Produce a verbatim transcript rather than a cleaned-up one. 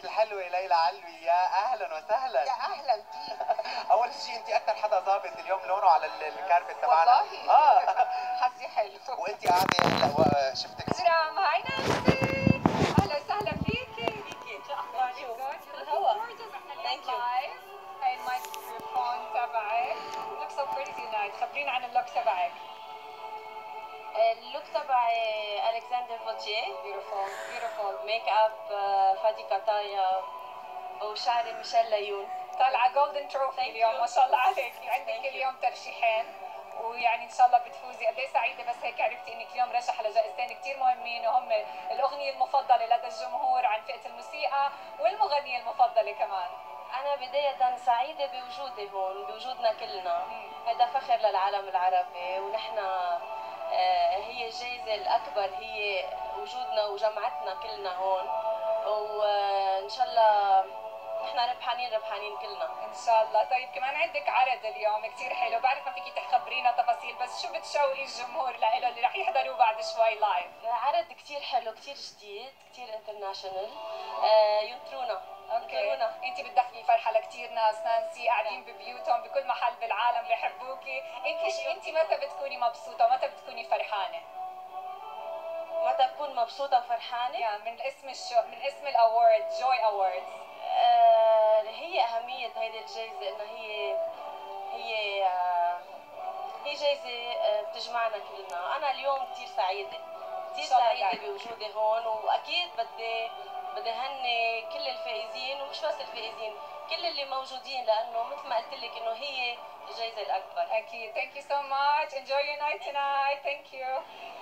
الحلوة ليلى علوي، يا أهلا وسهلا. يا أهلا فيك. أول شيء أنت أكثر حدا ظابط اليوم لونه على الكاربت تبعنا. والله آه حظي حلو. وأنت قاعدة هلا شفتك. أجرام، هاي نانسي، أهلا وسهلا فيكي. فيكي شو أخبارك؟ Good. الهوا. Thank you. هاي الميكروفون تبعك. Look so pretty tonight. خبرينا عن اللوك تبعك. اللوك تبعي الكسندر فوتيه. Beautiful, beautiful. ميك اب فادي كاتايا وشعري ميشيل ليون. طالعة جولدن تروفي اليوم ما شاء الله عليك. عندك اليوم ترشيحين ويعني ان شاء الله بتفوزي. قد ايه سعيده بس هيك عرفتي انك اليوم رشح لجائزتين كثير مهمين، وهم الاغنيه المفضله لدى الجمهور عن فئه الموسيقى والمغنيه المفضله كمان. أنا بداية سعيدة بوجودي هون، بوجودنا كلنا. هذا فخر للعالم العربي، ونحن هي الجائزة الأكبر هي وجودنا وجمعتنا كلنا هون، وإن شاء الله نحن ربحانين ربحانين كلنا ان شاء الله. طيب كمان عندك عرض اليوم كثير حلو، بعرف ما فيكي تخبرينا تفاصيل، بس شو بتشوقي الجمهور لإله اللي رح يحضروه بعد شوي لايف؟ عرض كثير حلو، كثير جديد، كثير انترناشونال. ينطرونا. اوكي. انت بتدخلي فرحه لكثير ناس نانسي قاعدين ببيوتهم بكل محل بالعالم بيحبوكي. انت انت متى بتكوني مبسوطه ومتى بتكوني فرحانه؟ متى بكون مبسوطة وفرحانة؟ يعني من اسم الشو من اسم الاورد جوي اووردز. آه هي أهمية هيدي الجائزة إنها هي هي آه هي جائزة آه بتجمعنا كلنا. أنا اليوم كثير سعيدة، كثير سعيدة بوجودي هون، وأكيد بدي بدي هني كل الفائزين، ومش بس الفائزين، كل اللي موجودين، لأنه مثل ما قلت لك إنه هي الجائزة الأكبر. أكيد. Thank you so much. Enjoy your night tonight. Thank you.